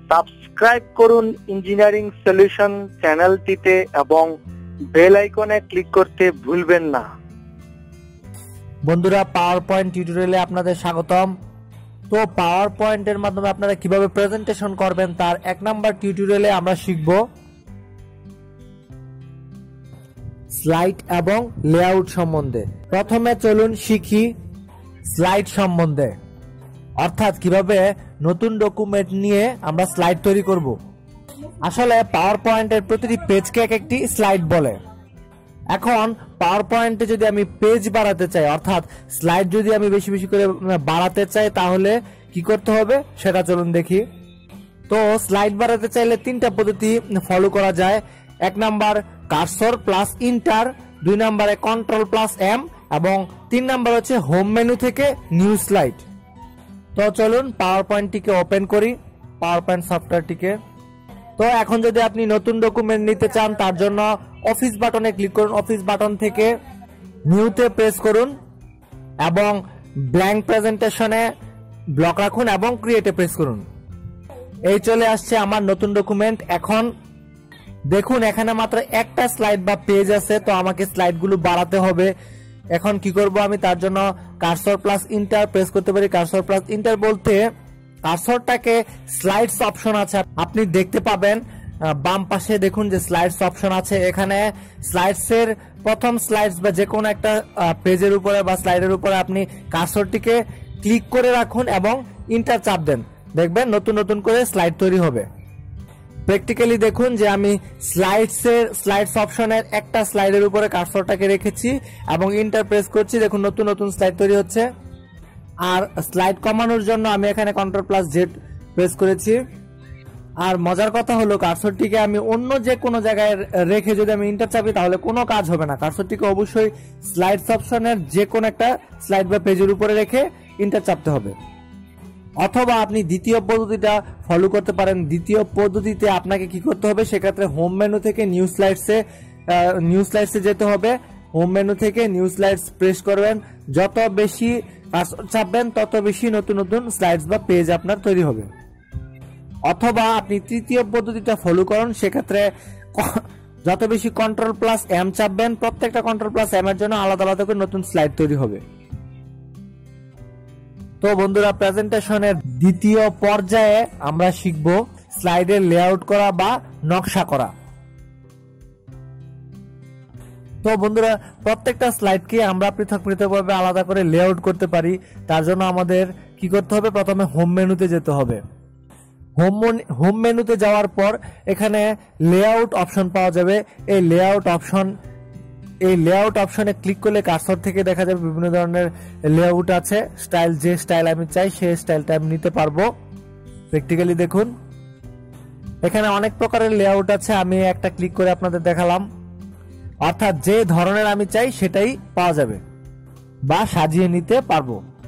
Subscribe করুন engineering solution চ্যানেলটিতে এবং বেল আইকনে ক্লিক করতে ভুলবেন না। বন্ধুরা, পাওয়ার পয়েন্ট টিউটোরিয়ালে আপনাদের স্বাগতম। তো পাওয়ার পয়েন্টের মাধ্যমে আপনারা কিভাবে প্রেজেন্টেশন করবেন তার 1 নাম্বার টিউটোরিয়ালে আমরা শিখব স্লাইড এবং লেআউট সম্বন্ধে। প্রথমে চলুন শিখি স্লাইড সম্বন্ধে, অর্থাৎ কিভাবে নতুন ডকুমেন্ট নিয়ে আমরা স্লাইড তৈরি করব। আসলে পাওয়ার পয়েন্টের প্রতিটি পেজকে এক একটি স্লাইড বলে। এখন পাওয়ার পয়েন্টে যদি আমি পেজ বাড়াতে চাই, অর্থাৎ স্লাইড যদি আমি বেশি বেশি করে বাড়াতে চাই, তাহলে কি করতে হবে সেটা চলুন দেখি। তো স্লাইড বাড়াতে চাইলে 3টা পদ্ধতি ফলো করা যায়। 1 নাম্বার কার্সর প্লাস ইন্টার, 2 নাম্বারে কন্ট্রোল প্লাস এম এবং 3 নাম্বার হচ্ছে হোম মেনু থেকে নিউ স্লাইড। তো চলুন পাওয়ার পয়েন্টটিকে ওপেন করি, পাওয়ার পয়েন্ট সফটওয়্যারটিকে। তো এখন যদি আপনি নতুন ডকুমেন্ট নিতে চান, তার জন্য অফিস বাটনে ক্লিক করুন। অফিস বাটন থেকে নিউতে প্রেস করুন এবং ব্ল্যাঙ্ক প্রেজেন্টেশনে ব্লক রাখুন এবং ক্রিয়েটে প্রেস করুন। এই চলে আসছে আমার নতুন ডকুমেন্ট। এখন দেখুন এখানে মাত্র একটা স্লাইড বা পেজ আছে, তো আমাকে স্লাইডগুলো বাড়াতে হবে। এখন কি করব আমি, তার জন্য কার্সর প্লাস ইন্টার প্রেস করতে পারি। কার্সর প্লাস ইন্টার বলতে কার্সরটাকে স্লাইডস অপশন আছে, আপনি দেখতে পাবেন বাম পাশে দেখুন যে স্লাইডস অপশন আছে। এখানে স্লাইডস এর প্রথম স্লাইডস বা যে কোনো একটা পেজের উপরে বা স্লাইডের উপরে আপনি কার্সরটিকে ক্লিক করে রাখুন এবং ইন্টার চাপ দেন, দেখবেন নতুন নতুন করে স্লাইড তৈরি হবে। প্র্যাকটিক্যালি দেখুন যে আমি স্লাইডস অপশনের একটা স্লাইডের উপরে কার্সরটাকে রেখেছি এবং ইন্টার প্রেস করছি, দেখুন নতুন নতুন স্লাইড তৈরি হচ্ছে। আর স্লাইড কমানোর জন্য আমি এখানে কন্ট্রোল প্লাস জেড প্রেস করেছি। আর মজার কথা হলো কার্সরটিকে আমি অন্য যে কোনো জায়গায় রেখে যদি আমি ইন্টার চাপি তাহলে কোনো কাজ হবে না। কার্সরটিকে অবশ্যই স্লাইডস অপশনের যে কোনো একটা স্লাইড বা পেজের উপরে রেখে ইন্টার চাপতে হবে। অথবা আপনি দ্বিতীয় পদ্ধতিটা ফলো করতে পারেন। দ্বিতীয় পদ্ধতিতে আপনাকে কি করতে হবে, সেক্ষেত্রে হোম মেনু থেকে নিউ স্লাইডসে যেতে হবে। হোম মেনু থেকে নিউ স্লাইডস প্রেস করবেন। যত বেশি কার্সর চাপবেন তত বেশি নতুন নতুন স্লাইডস বা পেজ আপনার তৈরি হবে। অথবা আপনি তৃতীয় পদ্ধতিটা ফলো করুন, সেক্ষেত্রে যত বেশি কন্ট্রোল প্লাস এম চাপবেন, প্রত্যেকটা কন্ট্রোল প্লাস এম এর জন্য আলাদা আলাদা করে নতুন স্লাইড তৈরি হবে। তো বন্ধুরা, প্রেজেন্টেশনের দ্বিতীয় পর্যায়ে আমরা শিখব স্লাইডের লেআউট করা বা নকশা করা। তো বন্ধুরা, প্রত্যেকটা স্লাইডকে আমরা পৃথক পৃথকভাবে আলাদা করে লেআউট করতে পারি। তার জন্য আমাদের কি করতে হবে, প্রথমে হোম মেনুতে যেতে হবে। হোম মেনুতে যাওয়ার পর এখানে লেআউট অপশন পাওয়া যাবে। এই লেআউট অপশনে ক্লিক করলে কার্সর থেকে দেখা যাবে বিভিন্ন ধরনের লেআউট আছে। স্টাইল, যে স্টাইল আমি চাই সেই স্টাইলটা আমি নিতে পারবো। প্র্যাকটিক্যালি দেখুন এখানে অনেক প্রকারের লেআউট আছে, আমি একটা ক্লিক করে আপনাদের দেখালাম। অর্থাৎ যে ধরনের আমি চাই সেটাই পাওয়া যাবে বা সাজিয়ে নিতে পারবো।